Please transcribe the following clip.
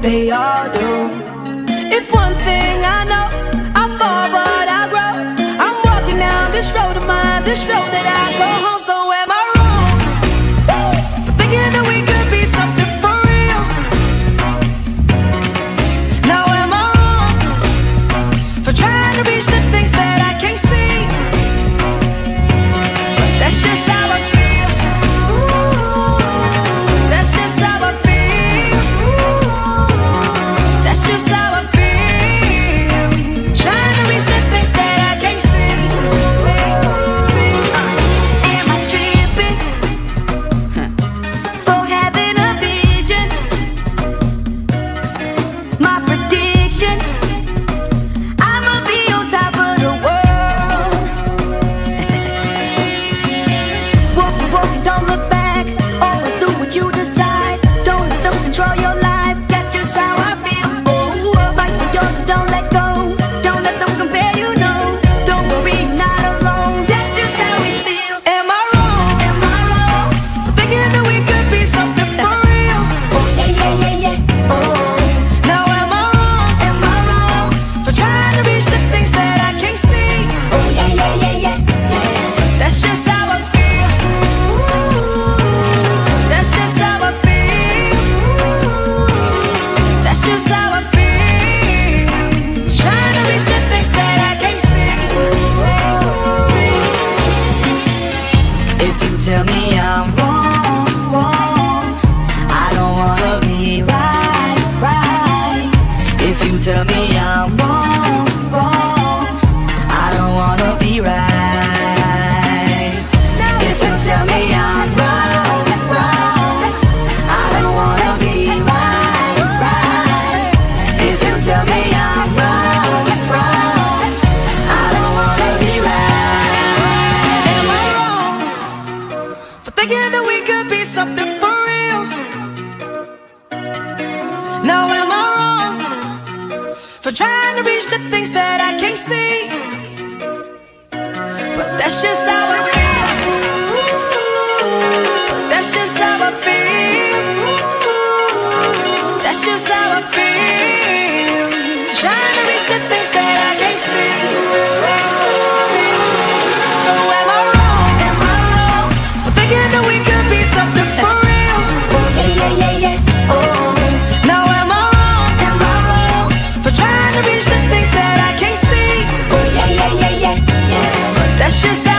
they all do. If one thing I know, I fall but I grow. I'm walking down this road of mine, this road that I go home. So am I wrong for thinking that we could be something for real? Now am I wrong for trying to reach the things that I can't see? But that's just how I feel. That's just how I feel. That's just how I feel. Trying to reach the things that I can't see. Am I tripping for having a vision? My prediction, I'ma be on top of the world. Walking, walking, don't look back. Always do what you decide. Don't let them control your life. That's just how I feel. Oh, fight for yours, so don't let go. Don't let them compare you, no. Don't worry, you're not alone. That's just how we feel. Am I wrong? Am I wrong for thinking that we could be something for real? Oh yeah, yeah, yeah, yeah. Oh, now am I wrong? Am I wrong for trying to reach the things that I can't see? Oh yeah, yeah, yeah, yeah, yeah. That's just how I feel. That's just how I feel. That's just how I feel. Trying to reach the things that I can't see. If you tell me I'm wrong, wrong, I don't wanna be right, right. If you tell me I'm wrong, wrong, I don't wanna be right. If you tell me I'm wrong, wrong, I don't wanna be right, right. If you tell me I'm wrong, wrong, I don't wanna be right. Am I wrong for thinking that we could be something for real? Now am I wrong for trying to reach the things that I can't see? But that's just how I feel. That's just how I feel. That's just how I feel. Trying to reach the things that I can't see. So am I wrong? Am I wrong for thinking that we could be something for real? Oh yeah, yeah, yeah, yeah. Oh, now am I wrong? Am I wrong for trying to reach the things that I can't see? Oh yeah, yeah, yeah, yeah, yeah. But that's just